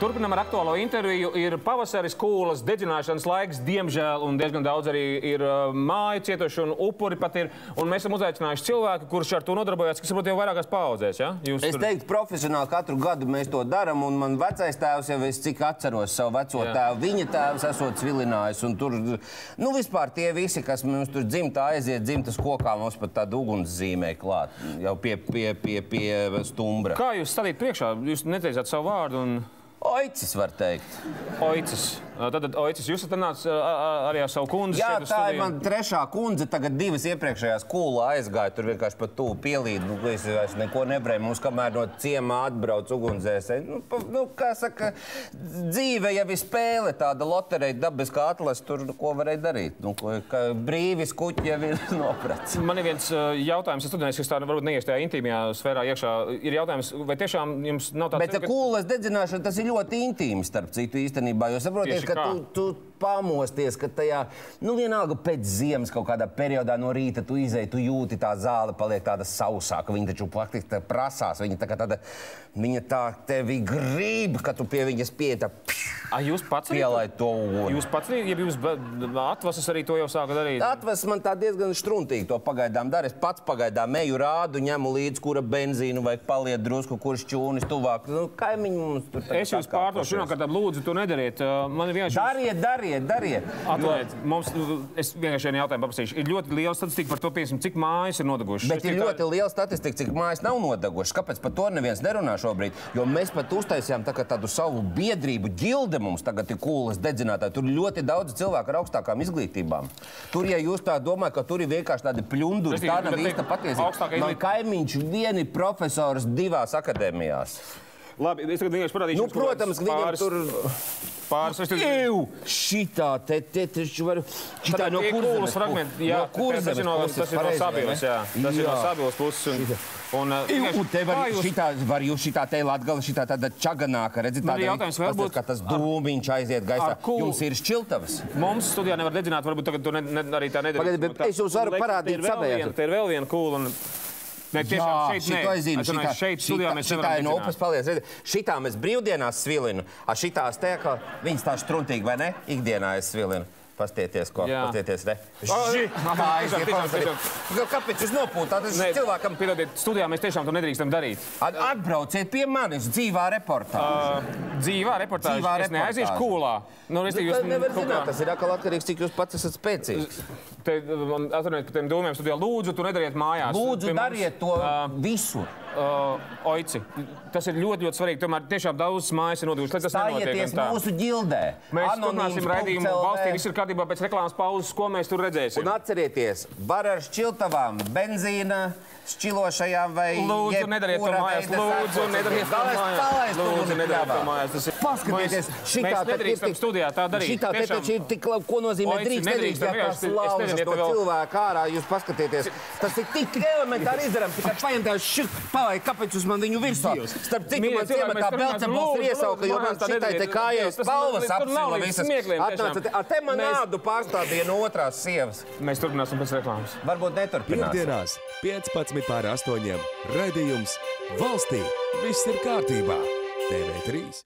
Turpinām ar aktuālo interviju. Ir pavasaris, kūlas, dedzināšanas laiks, diemžēl, un diezgan daudz arī ir māju cietuši un upuri pat ir. Un mēs esam uzaicinājuši cilvēku, kurš ar to nodarbojas, kas varbūt jau vairākās paudzēs, ja? Es teiktu, profesionāli katru gadu mēs to daram, un man vecais tēvs jau es cik atceros savu veco tēvu. Viņa tēvs esot svilinājis, un tur, nu vispār tie visi, kas mums tur dzimtā aiziet, dzimtas kokā, mums pat tāda ugunszīmē klāt, jau pie stumbra. Kā jūs stādīt priekšā? Jūs neteicāt savu vārdu un... Oicis, var teikt. Oicis. Tad Oicis, jūs atnāc arī ar savu kundzi? Jā, tā ir man trešā kundze, tagad divas iepriekšējās kūlā aizgāja, tur vienkārši pat tuvu pielīd, nu, es vairs neko nebrēju, mums kamēr no ciemā atbrauc ugundzēsēji. Nu, kā saka, dzīve jau ir spēle, tāda lotereja dabas kā atlas, tur ko varēja darīt. Nu, brīvis kuķi jau ir noprats. Man ir viens jautājums, es studēju, kas tā varbūt neies tajā intīmajā sfērā iekšā. Ir jautājums, vai tiešām jums nav tāds... Bet kūlas dedzināšana, tas ir ļoti intīms, starp citu, īstenībā, jo saproties, ka tu pamosties, ka tajā, nu vienalga pēc ziemas kaut kādā periodā no rīta tu izēji, tu jūti tā zāle paliek tāda sausāka, viņa taču faktiski prasās, viņa tā tevi grib, ka tu pie viņas pieta, jūs pats pielaid to uguni. Jūs pats, ja jūs atvasas arī to jau sāka darīt? Atvasas man tā diezgan štruntīgi to pagaidām dara. Es pats pagaidām eju rādu, ņemu līdz, kura benzīnu vajag paliet drusku, kurš čūnis tuvāk. Nu, kaimiņi mums tur... Es jūs pārtošu, ka tad lūdzu to nedariet. Man ir vienkārši... Dariet. Atliet, mums, es vienkārši vienu jautājumu paprasīšu. Ir ļoti liela statistika par to, piemēram, cik mājas ir nodegušas. Bet ir ļoti liela statistika, cik mājas nav nodegušas. Kāpēc par to neviens nerunā šobrīd? Jo mēs pat uztaisījām tādu savu biedrību ģilde mums tagad ir kūlas dedzinātāji. Tur ļoti daudz cilvēku ar augstākām izglītībām. Tur, ja jūs tā domājat, ka tur ir vienkārši tādi pļunduri, tā nav īsta patiesība. Man kaimiņš vieni profesors 2 akadēmijās. Labi, es tagad vienkārši parādīšu. Nu, protams, viņam tur... Šitā, te taču var... Šitā no Kurzemes puses. Tas ir no Sabilas, jā. Tas ir no Sabilas puses. Un te var jūs šitā te Latgala, šitā tāda čaganāka, redzit, tāda, ka tas dūmiņš aiziet gaisā. Jums ir šķiltavas? Mums studijā nevar dedzināt, varbūt tagad to arī tā nedarīt. Pagaidiet, bet es jums varu parādīt savējā. Te ir vēl viena kūla. Nē, tiešām šeit nē. Šeit studijā mēs nevaram dedzināt. Šitā mēs brīvdienās svilinu, a šitās te, ka viņas tā štruntīgi, vai ne? Ikdienā es svilinu. Pastieties, ko? Pastieties, ne? Kāpēc jūs nopūtāt? Cilvēkam, piedodiet, studijā mēs tiešām to nedrīkstam darīt. Atbrauciet pie manis, dzīvā reportāža. Dzīvā reportāža? Es neaiziešu kūlā. Nevar zināt, tas ir atkal atkarīgs, cik jūs pats esat spēcīgs. Atruniet par tiem dūmiem studijā. Lūdzu, tu nedariet mājās. Lūdzu, dariet to visur. Oici, tas ir ļoti svarīgi. Tomēr tiešām daudz mājas ir nodegušas. Stājieties mūsu ģildē. Mēs turpināsim raidījumu valstī. Viss ir kārtībā pēc reklāmas pauzes, ko mēs tur redzēsim. Un atcerieties, var ar šķiltavām, benzīna, šķilošajām vai lūdzu, nedariet to mājās. Lūdzu, nedariet to mājās. Lūdzu, nedariet to mājās. Paskatieties, mēs nedrīkstam studijā tā darīt. Šitā te taču ir tik labi, ko nozīmē drīkst, nedrīkst, ja tās lauzas no cilvēka ārā. Jūs paskatieties, tas ir tik elementāri izdarām, tikai paņem tā šit, palaik, kāpēc jūs man viņu virsā? Starp citu, man ciematā Belcebuls ir iesauka, jo man šitai te kājās balvas apsila visas. Atnācat, te man nādu pārstādīja no otrās sievas. Mēs turpināsim pēc reklāmas. Varbūt neturpināsim. Piektdienās 15:08. Raidījums Valstī. Viss ir kārtībā. TV3.